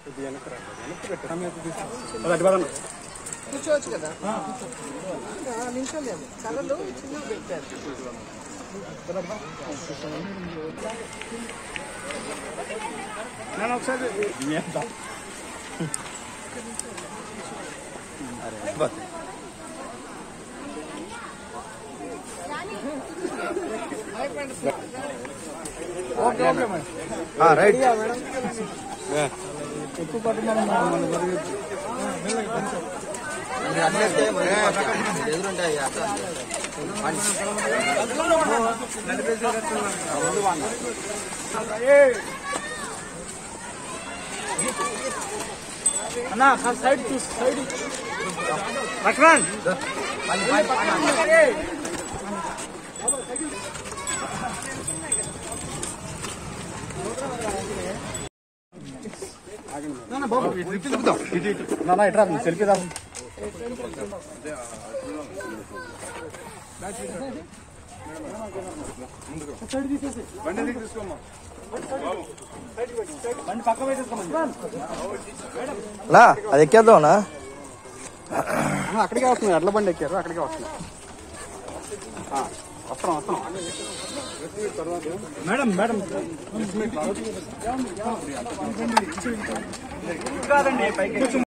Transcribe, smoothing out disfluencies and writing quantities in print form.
కూర్చోవచ్చు కదా నిమిషాలేము కలర్లు చిన్నవి పెట్టారు. నేను ఒకసారి రైట్ ఎక్కువ అన్నా సైడ్ సైడ్ లక్ష్మణ్ ఇట్రా సెల్ఫీ రా అది ఎక్కేద్దామనా అక్కడికే వస్తుంది ఎడ్ల బండి ఎక్కారు అక్కడికే వస్తుంది వస్తున్నాం మేడం మేడం కాదండి పైకి